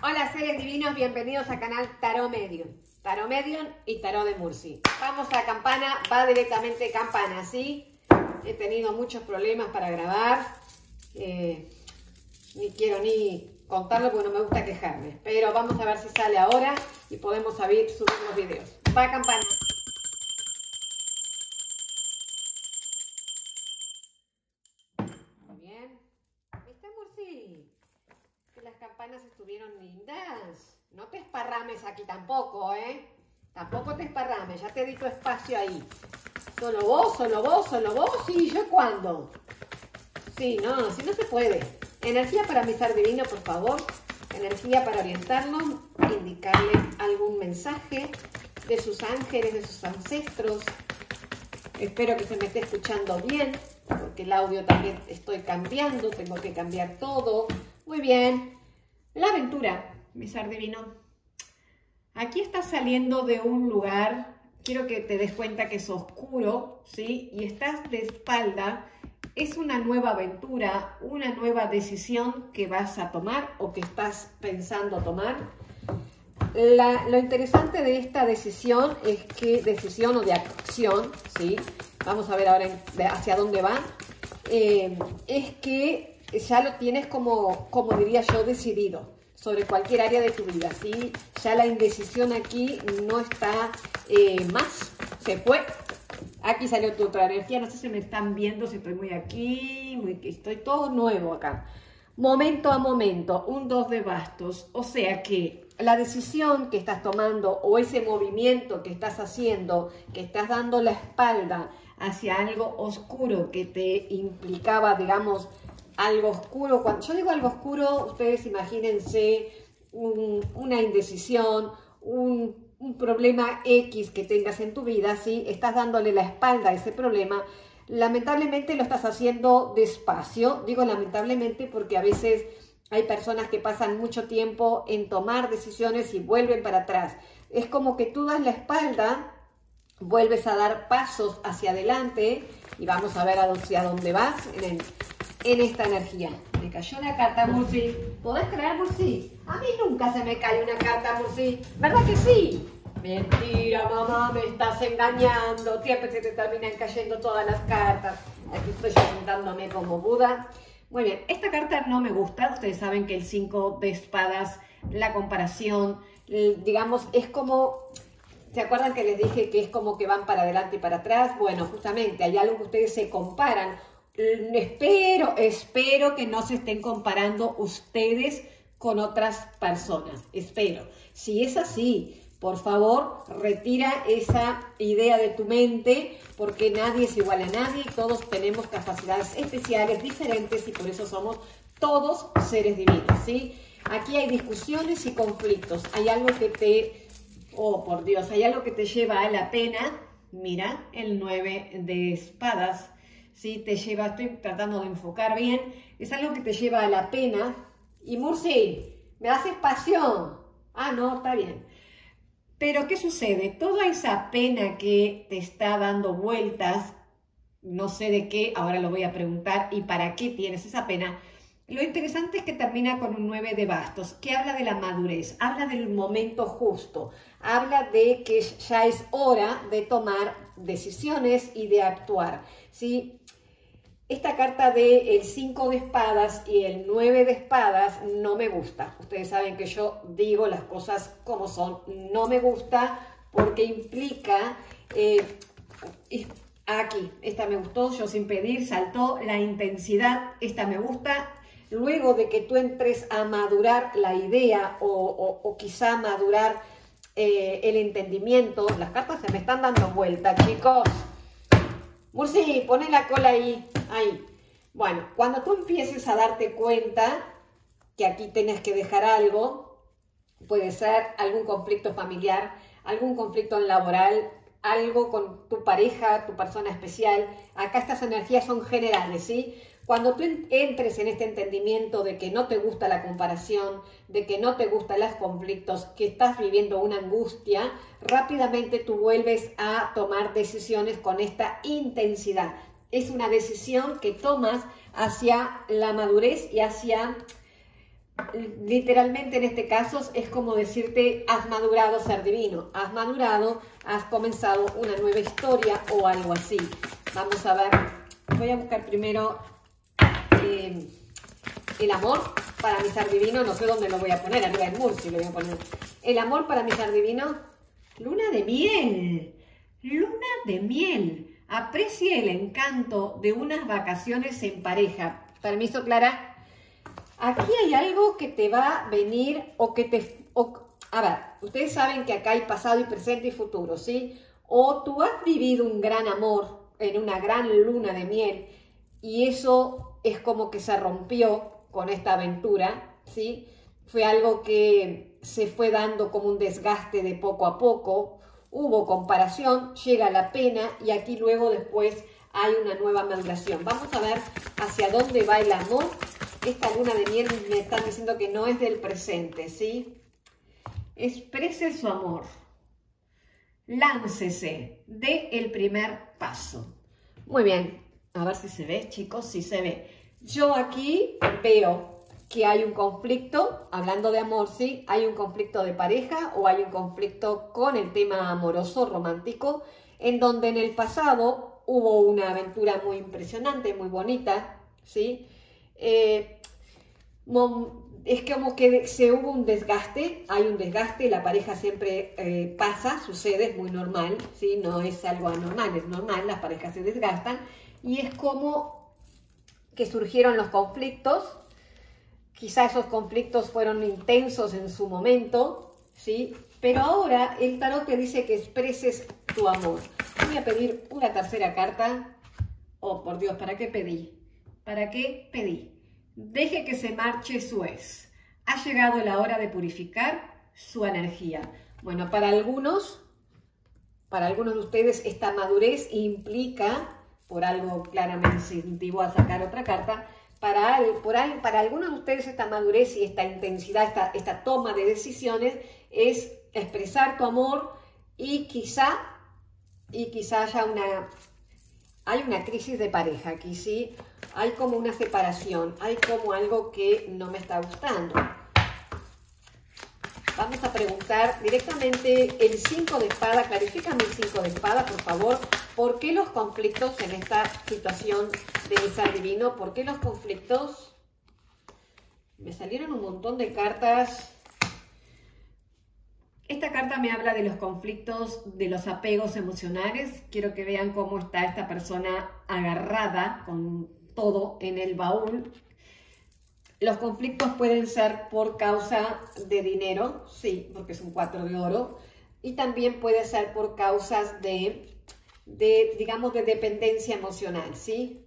Hola seres divinos, bienvenidos al canal Tarot Medium. Tarot Medium y Tarot de Murci. Vamos a campana, va directamente campana, ¿sí? He tenido muchos problemas para grabar. Ni quiero ni contarlo porque no me gusta quejarme. Pero vamos a ver si sale ahora y podemos subir los videos. Va campana. Muy bien. ¿Viste, Murci? Que las campanas estuvieron lindas. No te esparrames aquí tampoco, ¿eh? Tampoco te esparrames, ya te di tu espacio ahí. Solo vos, solo vos, solo vos. Sí, ¿yo cuándo? Sí, no, así no se puede. Energía para mi ser divino, por favor. Energía para orientarlo, indicarle algún mensaje de sus ángeles, de sus ancestros. Espero que se me esté escuchando bien, porque el audio también estoy cambiando, tengo que cambiar todo. Muy bien. La aventura, mi ser divino. Aquí estás saliendo de un lugar, quiero que te des cuenta que es oscuro, ¿sí? Y estás de espalda. Es una nueva aventura, una nueva decisión que vas a tomar o que estás pensando tomar. Lo interesante de esta decisión es que, decisión o de acción, ¿sí? Vamos a ver ahora hacia dónde va. Es que ya lo tienes como diría yo, decidido sobre cualquier área de tu vida, ¿sí? Ya la indecisión aquí no está más, se fue. Aquí salió tu otra energía, no sé si me están viendo, si estoy muy aquí, estoy todo nuevo acá. Momento a momento, un 2 de bastos, o sea que la decisión que estás tomando o ese movimiento que estás haciendo, que estás dando la espalda hacia algo oscuro que te implicaba, digamos, algo oscuro. Cuando yo digo algo oscuro, ustedes imagínense una indecisión, un problema X que tengas en tu vida, ¿sí? Estás dándole la espalda a ese problema. Lamentablemente lo estás haciendo despacio. Digo lamentablemente porque a veces hay personas que pasan mucho tiempo en tomar decisiones y vuelven para atrás. Es como que tú das la espalda, vuelves a dar pasos hacia adelante y vamos a ver hacia dónde vas en esta energía. Me cayó una carta, Murci. ¿Podés creer, Murci? A mí nunca se me cae una carta, Murci. ¿Verdad que sí? Mentira, mamá, me estás engañando. Siempre se te terminan cayendo todas las cartas. Aquí estoy sentándome como Buda. Muy bien, esta carta no me gusta. Ustedes saben que el 5 de espadas, la comparación, digamos, es como... ¿Se acuerdan que les dije que es como que van para adelante y para atrás? Bueno, justamente hay algo que ustedes se comparan. Espero que no se estén comparando ustedes con otras personas. Espero. Si es así, por favor, retira esa idea de tu mente, porque nadie es igual a nadie, todos tenemos capacidades especiales, diferentes, y por eso somos todos seres divinos, ¿sí? Aquí hay discusiones y conflictos. Hay algo que te... Oh, por Dios, hay algo que te lleva a la pena. Mira, el 9 de espadas. ¿Sí? Te lleva, estoy tratando de enfocar bien, es algo que te lleva a la pena. Y Murci, ¿me das espacio? Ah, no, está bien. Pero ¿qué sucede? Toda esa pena que te está dando vueltas, no sé de qué, ahora lo voy a preguntar, y para qué tienes esa pena. Lo interesante es que termina con un 9 de bastos, que habla de la madurez, habla del momento justo, habla de que ya es hora de tomar decisiones y de actuar, ¿sí? Esta carta del 5 de espadas y el 9 de espadas no me gusta. Ustedes saben que yo digo las cosas como son. No me gusta porque implica... aquí, esta me gustó, yo sin pedir, saltó la intensidad. Esta me gusta. Luego de que tú entres a madurar la idea o quizá madurar el entendimiento, las cartas se me están dando vuelta, chicos. Murci, pone la cola ahí. Bueno, cuando tú empieces a darte cuenta que aquí tienes que dejar algo, puede ser algún conflicto familiar, algún conflicto laboral, algo con tu pareja, tu persona especial. Acá estas energías son generales, ¿sí? Cuando tú entres en este entendimiento de que no te gusta la comparación, de que no te gustan los conflictos, que estás viviendo una angustia, rápidamente tú vuelves a tomar decisiones con esta intensidad. Es una decisión que tomas hacia la madurez y hacia literalmente en este caso es como decirte, has madurado, ser divino, has madurado, has comenzado una nueva historia o algo así. Vamos a ver, voy a buscar primero el amor para mi ser divino, no sé dónde lo voy a poner, arriba del muro, si lo voy a poner. El amor para mi ser divino, luna de miel, luna de miel. Aprecie el encanto de unas vacaciones en pareja. Permiso, Clara. Aquí hay algo que te va a venir o que te... a ver, ustedes saben que acá hay pasado y presente y futuro, ¿sí? O tú has vivido un gran amor en una gran luna de miel y eso es como que se rompió con esta aventura, ¿sí? Fue algo que se fue dando como un desgaste de poco a poco, hubo comparación, llega la pena y aquí luego después hay una nueva maduración. Vamos a ver hacia dónde va el amor. Esta luna de miel me están diciendo que no es del presente, ¿sí? Exprese su amor. Láncese. Dé el primer paso. Muy bien. A ver si se ve, chicos, si se ve. Yo aquí veo que hay un conflicto, hablando de amor, ¿sí? Hay un conflicto de pareja o hay un conflicto con el tema amoroso, romántico, en donde en el pasado hubo una aventura muy impresionante, muy bonita, ¿sí? Es como que hubo un desgaste, hay un desgaste, la pareja siempre pasa, sucede, es muy normal, ¿sí? No es algo anormal, es normal, las parejas se desgastan y es como que surgieron los conflictos, quizá esos conflictos fueron intensos en su momento, ¿sí? Pero ahora el tarot te dice que expreses tu amor. Voy a pedir una tercera carta. Oh, por Dios, ¿para qué pedí? ¿Para qué pedí? Deje que se marche su ex. Ha llegado la hora de purificar su energía. Bueno, para algunos de ustedes esta madurez implica, por algo claramente se incentivó a sacar otra carta, para algunos de ustedes esta madurez y esta intensidad, esta toma de decisiones es expresar tu amor y quizá hay una crisis de pareja aquí, ¿sí? Hay como una separación, hay como algo que no me está gustando. Vamos a preguntar directamente el 5 de espada, clarifícame el 5 de espada, por favor. ¿Por qué los conflictos en esta situación de mi ser divino? ¿Por qué los conflictos? Me salieron un montón de cartas. Esta carta me habla de los conflictos, de los apegos emocionales. Quiero que vean cómo está esta persona agarrada con todo en el baúl. Los conflictos pueden ser por causa de dinero, sí, porque es un 4 de oro. Y también puede ser por causas digamos, de dependencia emocional, ¿sí?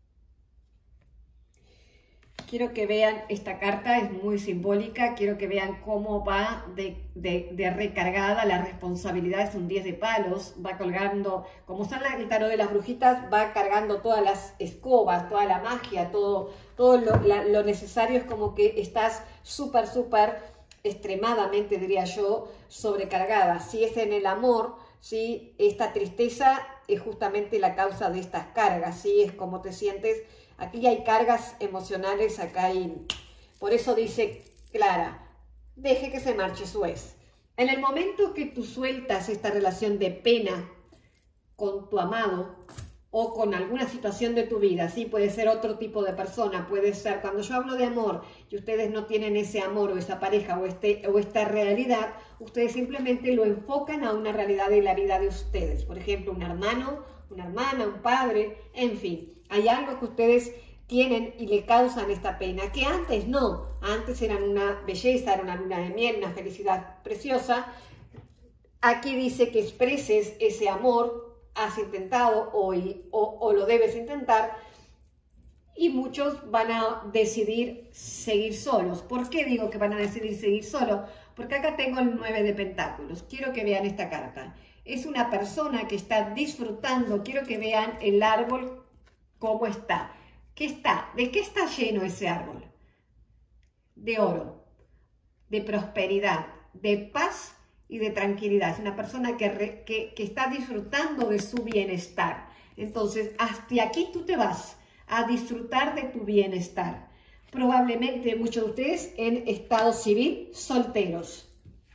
Quiero que vean esta carta, es muy simbólica. Quiero que vean cómo va de recargada. La responsabilidad es un 10 de palos. Va colgando, como está el tarot de las brujitas, va cargando todas las escobas, toda la magia, todo lo necesario. Es como que estás súper, extremadamente, diría yo, sobrecargada. Si es en el amor, ¿sí? Esta tristeza es justamente la causa de estas cargas, ¿sí? Es como te sientes. Aquí hay cargas emocionales, acá hay... Por eso dice Clara, deje que se marche su ex. En el momento que tú sueltas esta relación de pena con tu amado o con alguna situación de tu vida, ¿sí? Puede ser otro tipo de persona, puede ser... Cuando yo hablo de amor y ustedes no tienen ese amor o esa pareja o esta realidad, ustedes simplemente lo enfocan a una realidad de la vida de ustedes. Por ejemplo, un hermano, una hermana, un padre, en fin. Hay algo que ustedes tienen y le causan esta pena, que antes no. Antes eran una belleza, era una luna de miel, una felicidad preciosa. Aquí dice que expreses ese amor, has intentado o lo debes intentar, y muchos van a decidir seguir solos. ¿Por qué digo que van a decidir seguir solos? Porque acá tengo el 9 de pentáculos. Quiero que vean esta carta. Es una persona que está disfrutando. Quiero que vean el árbol, cómo está. ¿De qué está lleno ese árbol? De oro, de prosperidad, de paz y de tranquilidad. Es una persona que está disfrutando de su bienestar. Entonces, hasta aquí tú te vas a disfrutar de tu bienestar. probablemente muchos de ustedes en estado civil, solteros.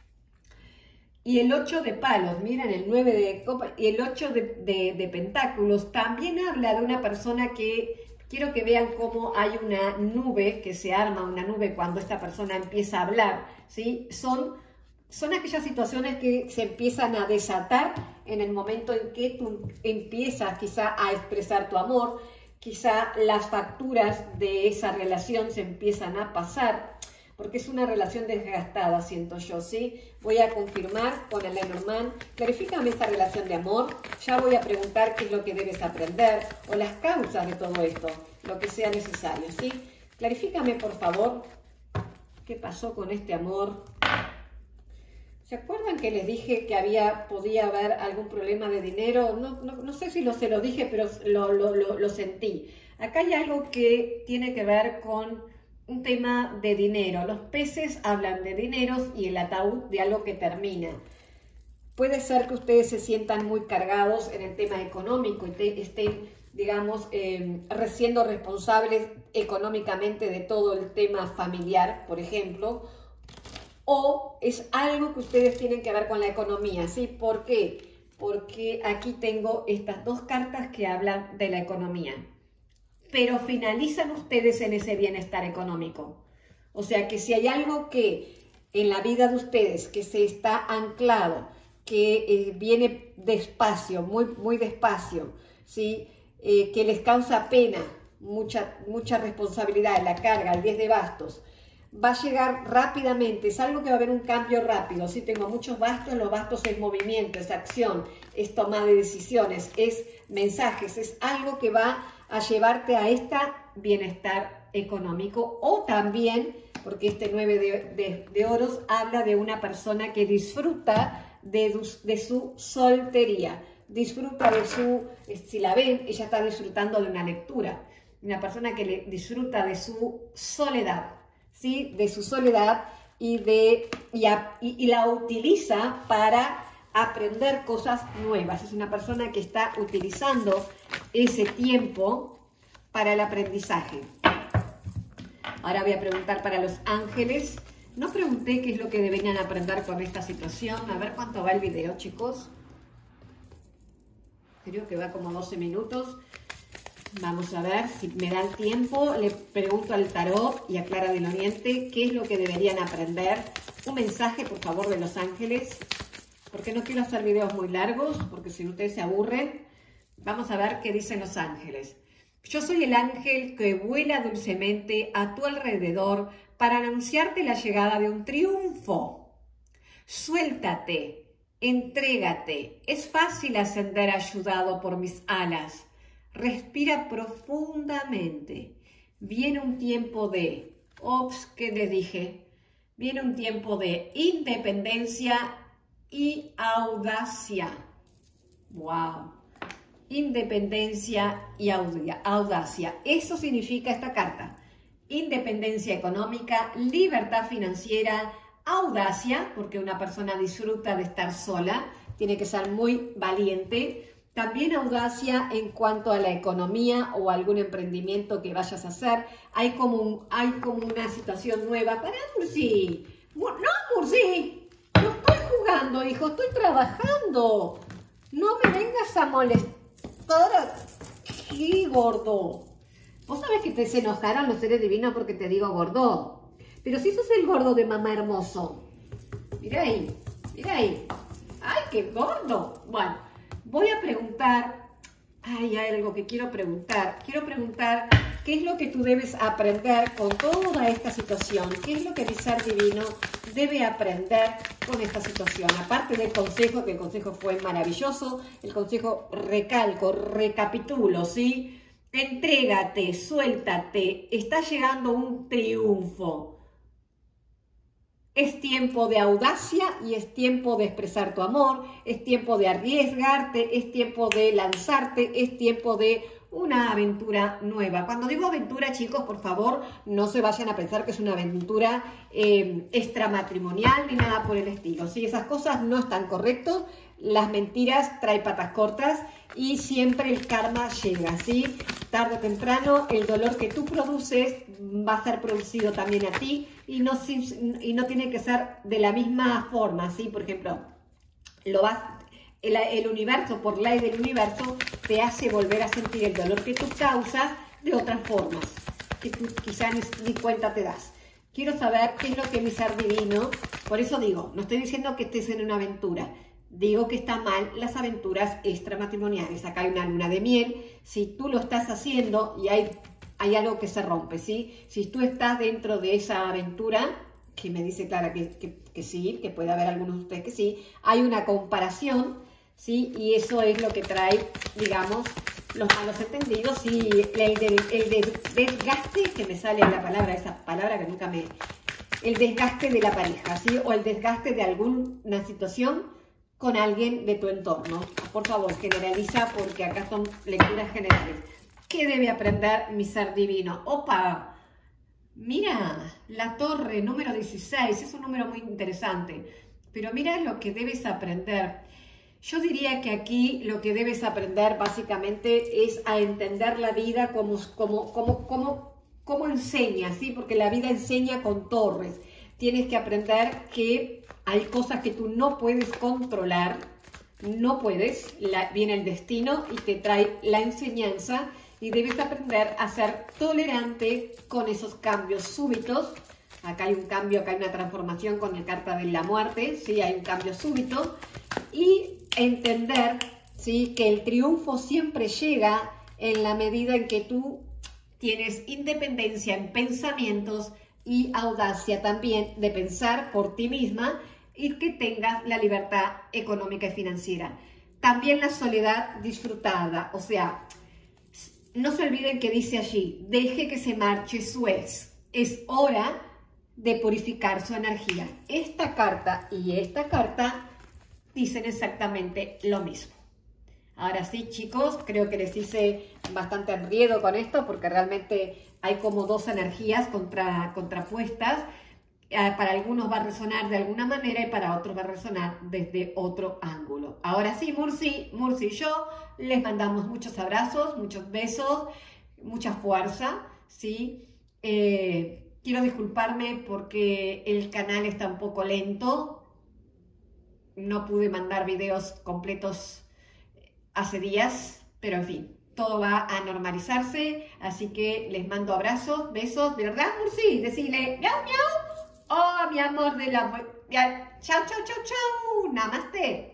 Y el 8 de palos, miren, el 9 de copas y el 8 de pentáculos también habla de una persona que, quiero que vean cómo hay una nube que se arma, una nube cuando esta persona empieza a hablar, ¿sí? Son aquellas situaciones que se empiezan a desatar en el momento en que tú empiezas quizá a expresar tu amor, quizá las facturas de esa relación se empiezan a pasar, porque es una relación desgastada, siento yo, ¿sí? Voy a confirmar con el Lenormand, clarifícame esta relación de amor, ya voy a preguntar qué es lo que debes aprender, o las causas de todo esto, lo que sea necesario, ¿sí? Clarifícame, por favor, qué pasó con este amor. ¿Se acuerdan que les dije que podía haber algún problema de dinero? No sé si se lo dije, pero lo sentí. Acá hay algo que tiene que ver con un tema de dinero. Los peces hablan de dineros y el ataúd de algo que termina. Puede ser que ustedes se sientan muy cargados en el tema económico y estén, digamos, siendo responsables económicamente de todo el tema familiar, por ejemplo, o es algo que ustedes tienen que ver con la economía, ¿sí? ¿Por qué? Porque aquí tengo estas dos cartas que hablan de la economía. Pero finalizan ustedes en ese bienestar económico. O sea que si hay algo que en la vida de ustedes que se está anclado, que viene despacio, muy despacio, ¿sí? Que les causa pena, mucha responsabilidad, la carga, el 10 de bastos, va a llegar rápidamente, es algo que va a haber un cambio rápido. Si tengo muchos bastos, los bastos es movimiento, es acción, es toma de decisiones, es mensajes, es algo que va a llevarte a este bienestar económico. O también, porque este 9 de oros habla de una persona que disfruta de su soltería, disfruta de su, si la ven, ella está disfrutando de una lectura, una persona que disfruta de su soledad, ¿sí? De su soledad y la utiliza para aprender cosas nuevas. Es una persona que está utilizando ese tiempo para el aprendizaje. Ahora voy a preguntar para los ángeles. No pregunté qué es lo que deberían aprender con esta situación. A ver cuánto va el video, chicos. Creo que va como 12 minutos. Vamos a ver si me da el tiempo. Le pregunto al tarot y a Clara del Oriente qué es lo que deberían aprender. Un mensaje, por favor, de los ángeles. Porque no quiero hacer videos muy largos, porque si ustedes se aburren. Vamos a ver qué dicen los ángeles. Yo soy el ángel que vuela dulcemente a tu alrededor para anunciarte la llegada de un triunfo. Suéltate, entrégate. Es fácil ascender ayudado por mis alas. Respira profundamente. Viene un tiempo de... ¿qué les dije? Viene un tiempo de independencia y audacia. ¡Wow! Independencia y audacia. Eso significa esta carta. Independencia económica, libertad financiera, audacia, porque una persona disfruta de estar sola, tiene que ser muy valiente. También audacia en cuanto a la economía o algún emprendimiento que vayas a hacer. Hay como una situación nueva. ¡Para, Mursi! ¡No, Mursi! No estoy jugando, hijo, estoy trabajando. No me vengas a molestar. ¡Qué gordo! Vos sabés que se enojaron los seres divinos porque te digo gordo. Pero si sos el gordo de mamá hermoso. Mira ahí, mira ahí. ¡Ay, qué gordo! Bueno, voy a preguntar. Hay algo que quiero preguntar. Quiero preguntar qué es lo que tú debes aprender con toda esta situación. ¿Qué es lo que el ser divino debe aprender con esta situación? Aparte del consejo, que el consejo fue maravilloso, el consejo recapitulo, ¿sí? Entrégate, suéltate, está llegando un triunfo. Es tiempo de audacia y es tiempo de expresar tu amor, es tiempo de arriesgarte, es tiempo de lanzarte, es tiempo de una aventura nueva. Cuando digo aventura, chicos, por favor, no se vayan a pensar que es una aventura extramatrimonial ni nada por el estilo. ¿Sí? Esas cosas no están correctas. las mentiras traen patas cortas y siempre el karma llega, ¿sí? Tarde o temprano el dolor que tú produces va a ser producido también a ti y no tiene que ser de la misma forma, ¿sí? Por ejemplo, el universo, por ley del universo, te hace volver a sentir el dolor que tú causas de otras formas, que tú quizás ni cuenta te das. Quiero saber qué es lo que mi ser divino, por eso digo, no estoy diciendo que estés en una aventura, digo que está mal las aventuras extramatrimoniales. Acá hay una luna de miel, si tú lo estás haciendo y hay algo que se rompe, ¿sí? Si tú estás dentro de esa aventura, que me dice Clara que sí, que puede haber algunos de ustedes que sí, hay una comparación, ¿sí? Y eso es lo que trae, digamos, los malos entendidos y el desgaste, que me sale la palabra, esa palabra que nunca me... El desgaste de la pareja, ¿sí? O el desgaste de alguna situación con alguien de tu entorno. Por favor, generaliza porque acá son lecturas generales. ¿Qué debe aprender mi ser divino? ¡Opa! Mira, la torre número 16, es un número muy interesante. Pero mira lo que debes aprender. Yo diría que aquí lo que debes aprender básicamente es a entender la vida como enseña, ¿sí? Porque la vida enseña con torres. Tienes que aprender que hay cosas que tú no puedes controlar, no puedes, viene el destino y te trae la enseñanza y debes aprender a ser tolerante con esos cambios súbitos. Acá hay un cambio, acá hay una transformación con la carta de la muerte, ¿sí? Hay un cambio súbito y entender, ¿sí? Que el triunfo siempre llega en la medida en que tú tienes independencia en pensamientos y audacia también de pensar por ti misma y que tengas la libertad económica y financiera. También la soledad disfrutada, o sea, no se olviden que dice allí, deje que se marche su ex. Es hora de purificar su energía. Esta carta y esta carta dicen exactamente lo mismo. Ahora sí, chicos, creo que les hice bastante enredo con esto porque realmente hay como dos energías contrapuestas. Para algunos va a resonar de alguna manera y para otros va a resonar desde otro ángulo. Ahora sí, Murci y yo les mandamos muchos abrazos, muchos besos, mucha fuerza, ¿sí? Quiero disculparme porque el canal está un poco lento. No pude mandar videos completos hace días, pero en fin, todo va a normalizarse, así que les mando abrazos, besos, ¿verdad, Murci? Decirle miau, miau. Oh, mi amor de la... Chau, chau, chau, chau. Namaste.